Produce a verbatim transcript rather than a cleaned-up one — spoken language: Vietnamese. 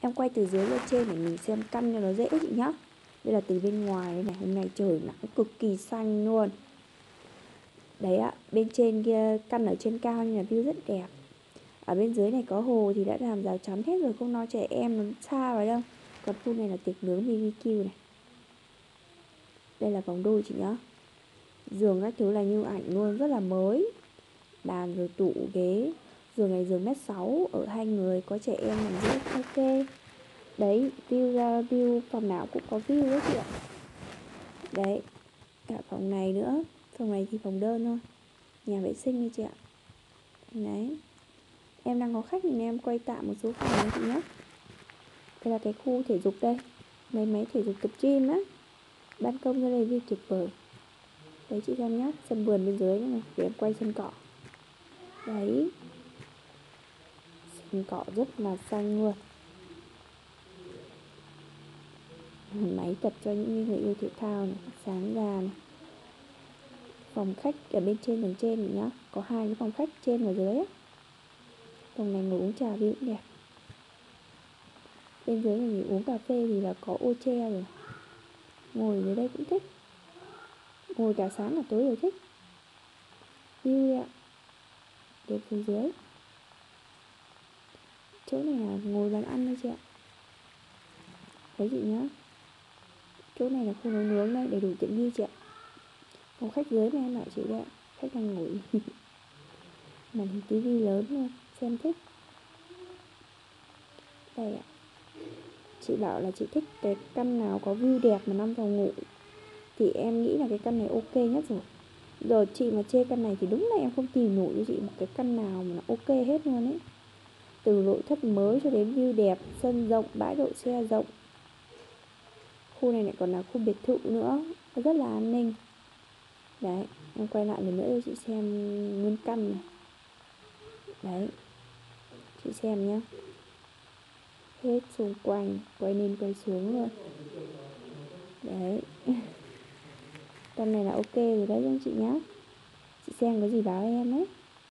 Em quay từ dưới lên trên để mình xem căn cho nó dễ chị nhá. Đây là từ bên ngoài đây này, hôm nay trời nắng cực kỳ xanh luôn. Đấy ạ, bên trên kia căn ở trên cao nhưng là view rất đẹp. Ở bên dưới này có hồ thì đã làm rào chắn hết rồi, không nói trẻ em nó xa vào đâu. Còn khu này là tiệc nướng bê bê kiu này. Đây là vòng đôi chị nhá. Giường các thứ là như ảnh luôn, rất là mới. Bàn rồi tủ ghế. Giường này giường mét sáu, ở hai người có trẻ em nằm rất ok. Đấy, view ra view phòng nào cũng có view đấy chị ạ. Đấy, cả phòng này nữa. Phòng này thì phòng đơn thôi, nhà vệ sinh đi chị ạ. Đấy, em đang có khách nên em quay tạm một số phòng này chị nhé. Đây là cái khu thể dục đây, mấy máy thể dục tập gym á. Ban công ra đây view tuyệt vời. Đấy chị xem nhé, sân vườn bên dưới này, để em quay sân cỏ. Đấy, sân cỏ rất là xanh luôn. Máy tập cho những người yêu thể thao này, sáng ra này. Phòng khách ở bên trên tầng trên này nhá, có hai cái phòng khách trên và dưới á. Phòng này ngồi uống trà view cũng đẹp. Bên dưới này thì uống cà phê thì là có ô che rồi. Ngồi dưới đây cũng thích. Ngồi cả sáng cả tối đều thích. View đi ạ. Đẹp xuống dưới. Chỗ này là ngồi bàn ăn thôi chị ạ. Đấy chị nhá. Chỗ này là khu nấu nướng đây, đầy đủ tiện nghi chị ạ. Phòng khách dưới này em bảo chị đấy ạ. Khách đang ngồi. Màn hình tivi lớn luôn, xem thích. Đây ạ. Chị bảo là chị thích cái căn nào có view đẹp mà năm phòng ngủ thì em nghĩ là cái căn này ok nhất rồi. Rồi chị mà chê căn này thì đúng là em không tìm nổi cho chị một cái căn nào mà nó ok hết luôn ấy. Từ nội thất mới cho đến view đẹp, sân rộng, bãi đậu xe rộng. Khu này lại còn là khu biệt thự nữa, rất là an ninh. Đấy, em quay lại lần nữa cho chị xem nguyên căn này. Đấy, chị xem nhá. Hết xung quanh, quay lên quay xuống luôn. Đấy. Căn này là ok rồi đấy anh chị nhá. Chị xem có gì báo em đấy.